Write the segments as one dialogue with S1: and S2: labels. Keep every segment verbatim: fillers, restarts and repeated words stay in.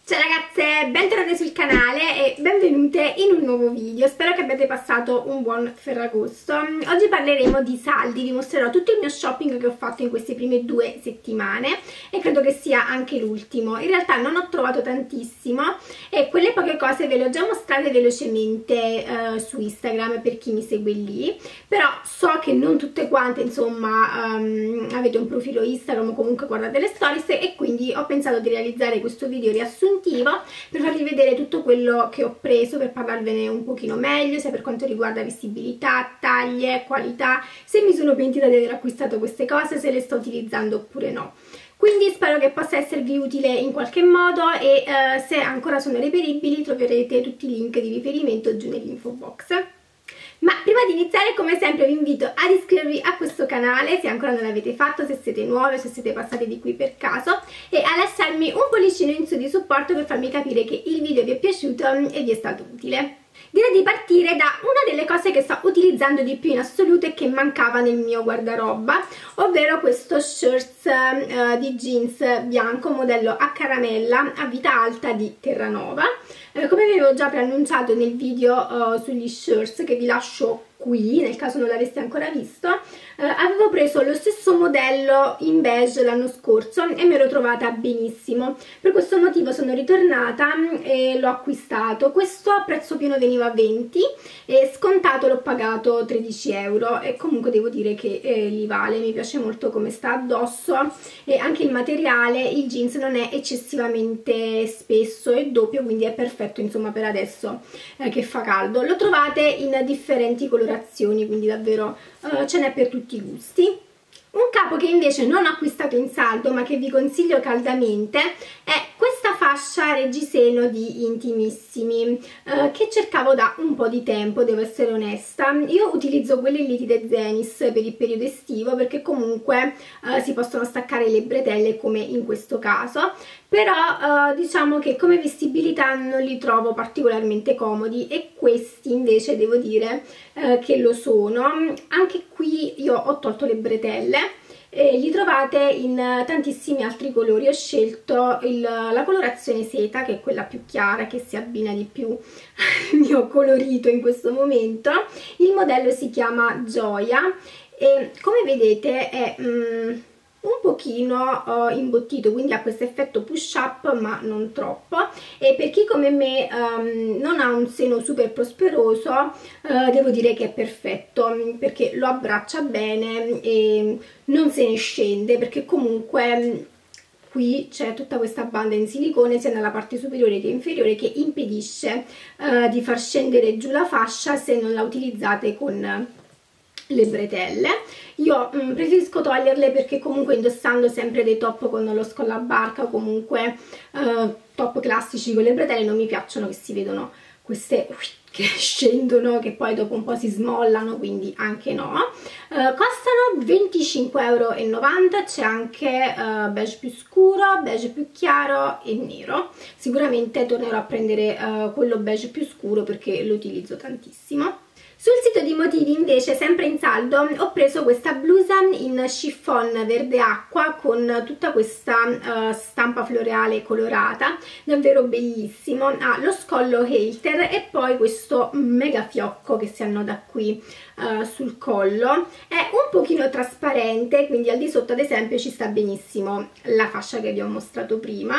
S1: Ciao ragazze, bentornate sul canale e benvenute in un nuovo video. Spero che abbiate passato un buon Ferragosto. Oggi parleremo di saldi, vi mostrerò tutto il mio shopping che ho fatto in queste prime due settimane e credo che sia anche l'ultimo. In realtà non ho trovato tantissimo e quelle poche cose ve le ho già mostrate velocemente eh, su Instagram per chi mi segue lì, però so che non tutte quante insomma um, avete un profilo Instagram o comunque guardate le stories, e quindi ho pensato di realizzare questo video riassuntivo per farvi vedere tutto quello che ho preso, per parlarvene un pochino meglio, sia per quanto riguarda visibilità, taglie, qualità, se mi sono pentita di aver acquistato queste cose, se le sto utilizzando oppure no. Quindi spero che possa esservi utile in qualche modo e eh, se ancora sono reperibili troverete tutti i link di riferimento giù nell'info box. Ma prima di iniziare, come sempre, vi invito ad iscrivervi a questo canale se ancora non l'avete fatto, se siete nuove, se siete passate di qui per caso, e a lasciarmi un pollicino in su di supporto per farmi capire che il video vi è piaciuto e vi è stato utile. Direi di partire da una delle cose che sto utilizzando di più in assoluto e che mancava nel mio guardaroba, ovvero questo shorts uh, di jeans bianco modello a caramella a vita alta di Terranova. Uh, come vi avevo già preannunciato nel video uh, sugli shorts, che vi lascio qui nel caso non l'aveste ancora visto, eh, avevo preso lo stesso modello in beige l'anno scorso e me l'ho trovata benissimo. Per questo motivo sono ritornata e l'ho acquistato. Questo a prezzo pieno veniva a venti e scontato l'ho pagato tredici euro, e comunque devo dire che eh, li vale. Mi piace molto come sta addosso e anche il materiale, il jeans non è eccessivamente spesso e doppio, quindi è perfetto insomma per adesso eh, che fa caldo. Lo trovate in differenti colorazioni, quindi davvero uh, ce n'è per tutti i gusti. Un capo che invece non ho acquistato in saldo ma che vi consiglio caldamente è questa fascia reggiseno di Intimissimi, eh, che cercavo da un po' di tempo, devo essere onesta. Io utilizzo quelle in Litide Zenis per il periodo estivo perché comunque eh, si possono staccare le bretelle come in questo caso, però eh, diciamo che come vestibilità non li trovo particolarmente comodi, e questi invece devo dire eh, che lo sono. Anche qui io ho tolto le bretelle e li trovate in tantissimi altri colori. Ho scelto il, la colorazione seta, che è quella più chiara, che si abbina di più al mio colorito in questo momento. Il modello si chiama Gioia e come vedete è mm, un pochino uh, imbottito, quindi ha questo effetto push up ma non troppo, e per chi come me um, non ha un seno super prosperoso uh, devo dire che è perfetto perché lo abbraccia bene e non se ne scende, perché comunque qui c'è tutta questa banda in silicone sia nella parte superiore che inferiore che impedisce uh, di far scendere giù la fascia se non la utilizzate con le bretelle. Io mh, preferisco toglierle perché comunque indossando sempre dei top con lo scollabarca o comunque uh, top classici con le bretelle non mi piacciono che si vedono queste che scendono, che poi dopo un po' si smollano, quindi anche no. Uh, costano venticinque e novanta euro, c'è anche uh, beige più scuro, beige più chiaro e nero. Sicuramente tornerò a prendere uh, quello beige più scuro perché lo utilizzo tantissimo. Sul sito di Motivi invece, sempre in saldo, ho preso questa blusa in chiffon verde acqua con tutta questa uh, stampa floreale colorata, davvero bellissimo. Ha lo scollo halter e poi questo mega fiocco che si annoda qui uh, sul collo. È un pochino trasparente, quindi al di sotto ad esempio ci sta benissimo la fascia che vi ho mostrato prima.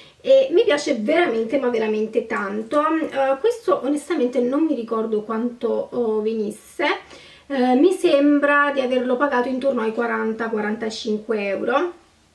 S1: E mi piace veramente ma veramente tanto. Uh, questo onestamente non mi ricordo quanto uh, venisse, uh, mi sembra di averlo pagato intorno ai quaranta quarantacinque euro.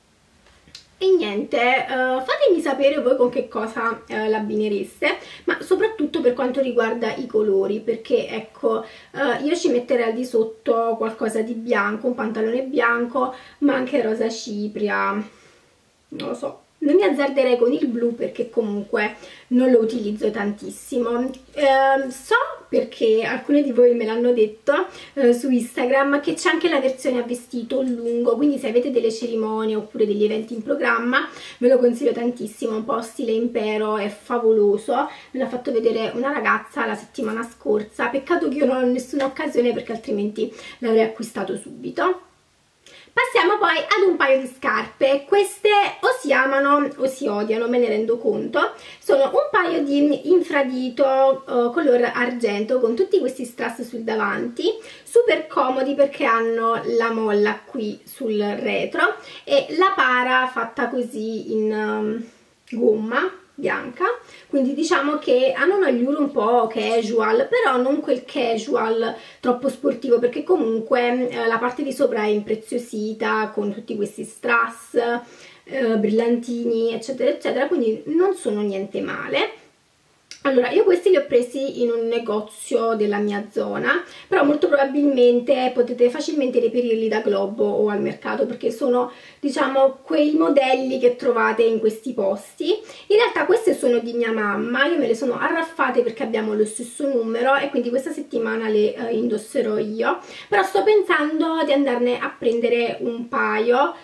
S1: E niente, uh, fatemi sapere voi con che cosa uh, l'abbinereste, ma soprattutto per quanto riguarda i colori, perché ecco uh, io ci metterei al di sotto qualcosa di bianco, un pantalone bianco, ma anche rosa cipria, non lo so. Non mi azzarderei con il blu perché comunque non lo utilizzo tantissimo. Eh, so, perché alcune di voi me l'hanno detto eh, su Instagram, che c'è anche la versione a vestito lungo, quindi se avete delle cerimonie oppure degli eventi in programma ve lo consiglio tantissimo, un po' stile impero, è favoloso. Me l'ha fatto vedere una ragazza la settimana scorsa, peccato che io non ho nessuna occasione perché altrimenti l'avrei acquistato subito. Passiamo poi ad un paio di scarpe. Queste o si amano o si odiano, me ne rendo conto. Sono un paio di infradito uh, color argento con tutti questi strass sul davanti, super comodi perché hanno la molla qui sul retro e la para fatta così in um, gomma bianca, quindi diciamo che hanno un allure un po' casual, però non quel casual troppo sportivo, perché comunque eh, la parte di sopra è impreziosita con tutti questi strass, eh, brillantini eccetera eccetera, quindi non sono niente male. Allora, io questi li ho presi in un negozio della mia zona, però molto probabilmente potete facilmente reperirli da Globo o al mercato, perché sono, diciamo, quei modelli che trovate in questi posti. In realtà queste sono di mia mamma, io me le sono arraffate perché abbiamo lo stesso numero e quindi questa settimana le eh, indosserò io, però sto pensando di andarne a prendere un paio,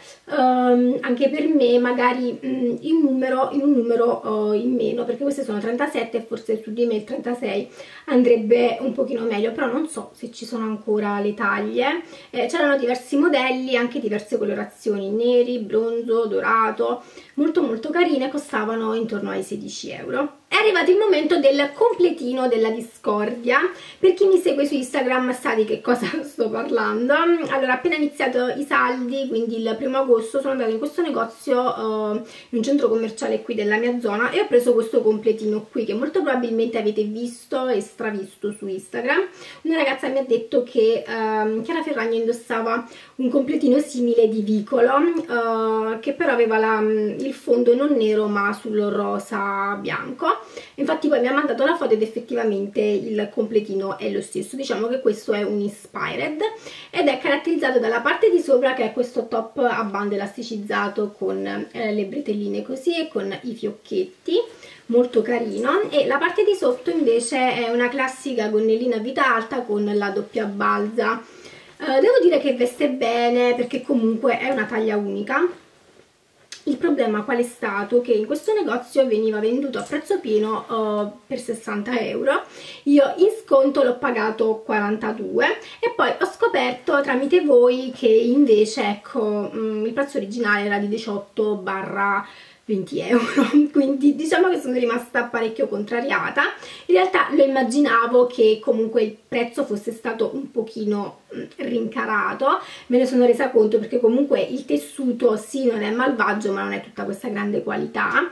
S1: Um, anche per me, magari um, in, numero, in un numero uh, in meno, perché queste sono trentasette e forse su di me il trentasei andrebbe un pochino meglio, però non so se ci sono ancora le taglie. Eh, c'erano diversi modelli, anche diverse colorazioni, neri, bronzo, dorato, molto molto carine, costavano intorno ai sedici euro. È arrivato il momento del completino della discordia. Per chi mi segue su Instagram sa di che cosa sto parlando. Allora, appena iniziato i saldi, quindi il primo agosto, sono andata in questo negozio, uh, in un centro commerciale qui della mia zona, e ho preso questo completino qui, che molto probabilmente avete visto e stravisto su Instagram. Una ragazza mi ha detto che uh, Chiara Ferragni indossava un completino simile di Vicolo, uh, che però aveva la, il fondo non nero ma sul rosa bianco. Infatti poi mi ha mandato la foto ed effettivamente il completino è lo stesso. Diciamo che questo è un inspired ed è caratterizzato dalla parte di sopra, che è questo top a bande elasticizzato con eh, le bretelline così e con i fiocchetti, molto carino, e la parte di sotto invece è una classica gonnellina a vita alta con la doppia balza. Uh, devo dire che veste bene perché comunque è una taglia unica. Il problema qual è stato? Che in questo negozio veniva venduto a prezzo pieno uh, per sessanta euro, io in sconto l'ho pagato quarantadue e poi ho scoperto tramite voi che invece, ecco, um, il prezzo originale era di diciotto venti euro, quindi diciamo che sono rimasta parecchio contrariata. In realtà lo immaginavo che comunque il prezzo fosse stato un pochino rincarato, me ne sono resa conto perché comunque il tessuto sì non è malvagio ma non è tutta questa grande qualità.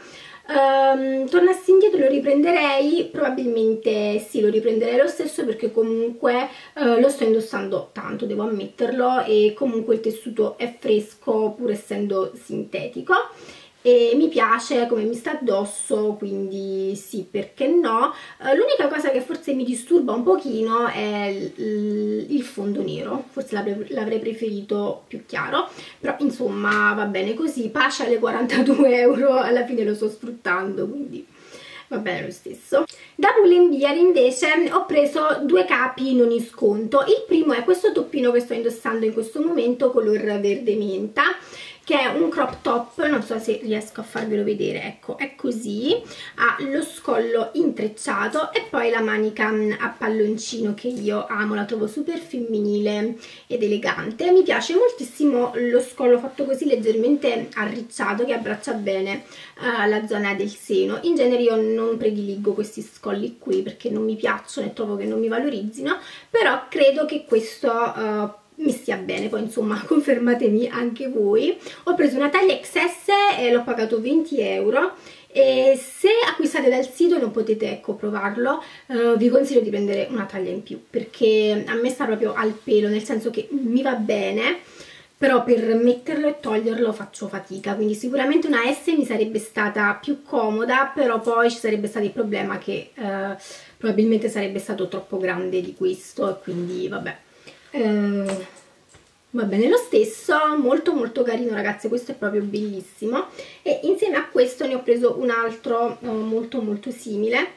S1: Um, tornassi indietro lo riprenderei? Probabilmente sì, lo riprenderei lo stesso, perché comunque uh, lo sto indossando tanto, devo ammetterlo, e comunque il tessuto è fresco pur essendo sintetico e mi piace come mi sta addosso, quindi sì, perché no. Uh, l'unica cosa che forse mi disturba un pochino è il, il fondo nero, forse l'avrei preferito più chiaro, però insomma va bene così, pace alle quarantadue euro, alla fine lo sto sfruttando, quindi va bene lo stesso. Da Pull&Bear invece ho preso due capi non in sconto. Il primo è questo toppino che sto indossando in questo momento, color verde menta, che è un crop top, non so se riesco a farvelo vedere, ecco, è così, ha lo scollo intrecciato e poi la manica a palloncino, che io amo, la trovo super femminile ed elegante. Mi piace moltissimo lo scollo fatto così leggermente arricciato, che abbraccia bene uh, la zona del seno. In genere io non prediligo questi scolli qui perché non mi piacciono e trovo che non mi valorizzino, però credo che questo uh, mi stia bene. Poi insomma confermatemi anche voi. Ho preso una taglia X S e l'ho pagato venti euro, e se acquistate dal sito non potete, ecco, provarlo, uh, vi consiglio di prendere una taglia in più, perché a me sta proprio al pelo, nel senso che mi va bene, però per metterlo e toglierlo faccio fatica, quindi sicuramente una S mi sarebbe stata più comoda, però poi ci sarebbe stato il problema che uh, probabilmente sarebbe stato troppo grande di questo, e quindi vabbè. Uh, va bene lo stesso. Molto molto carino, ragazzi, questo è proprio bellissimo, e insieme a questo ne ho preso un altro uh, molto molto simile,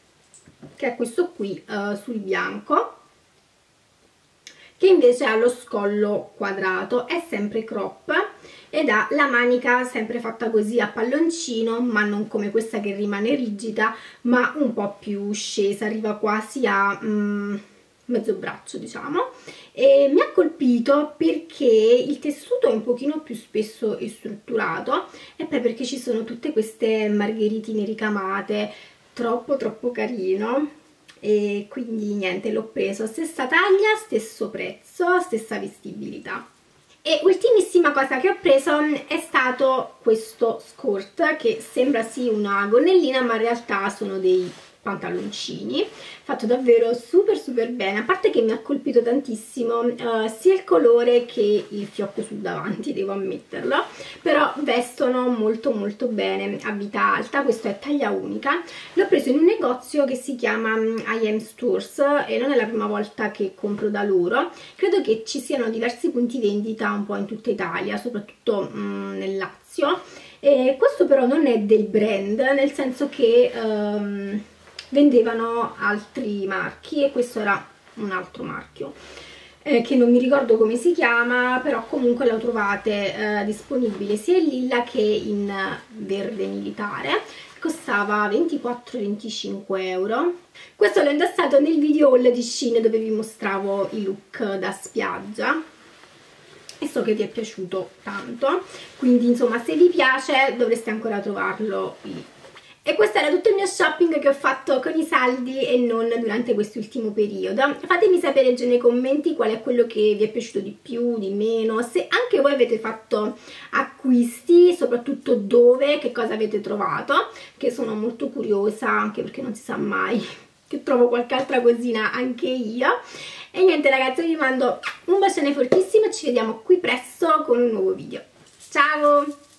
S1: che è questo qui uh, sul bianco, che invece ha lo scollo quadrato, è sempre crop ed ha la manica sempre fatta così a palloncino, ma non come questa che rimane rigida, ma un po' più scesa, arriva quasi a... Mm, mezzo braccio diciamo, e mi ha colpito perché il tessuto è un pochino più spesso e strutturato, e poi perché ci sono tutte queste margheritine ricamate, troppo troppo carino, e quindi niente, l'ho preso, stessa taglia, stesso prezzo, stessa vestibilità. E ultimissima cosa che ho preso è stato questo skirt, che sembra sì una gonnellina ma in realtà sono dei pantaloncini, fatto davvero super super bene, a parte che mi ha colpito tantissimo uh, sia il colore che il fiocco sul davanti, devo ammetterlo, però vestono molto molto bene a vita alta. Questo è taglia unica, l'ho preso in un negozio che si chiama I Am Stores e non è la prima volta che compro da loro, credo che ci siano diversi punti vendita un po' in tutta Italia, soprattutto mm, nel Lazio, e questo però non è del brand, nel senso che um, vendevano altri marchi e questo era un altro marchio eh, che non mi ricordo come si chiama, però comunque lo trovate eh, disponibile sia in lilla che in verde militare, costava ventiquattro venticinque euro. Questo l'ho indossato nel video haul di Shein dove vi mostravo i look da spiaggia e so che vi è piaciuto tanto, quindi insomma se vi piace dovreste ancora trovarlo lì. E questo era tutto il mio shopping che ho fatto con i saldi e non durante quest'ultimo periodo. Fatemi sapere giù nei commenti qual è quello che vi è piaciuto di più, di meno, se anche voi avete fatto acquisti, soprattutto dove, che cosa avete trovato, che sono molto curiosa, anche perché non si sa mai che trovo qualche altra cosina anche io. E niente ragazzi, vi mando un bacione fortissimo, ci vediamo qui presto con un nuovo video. Ciao!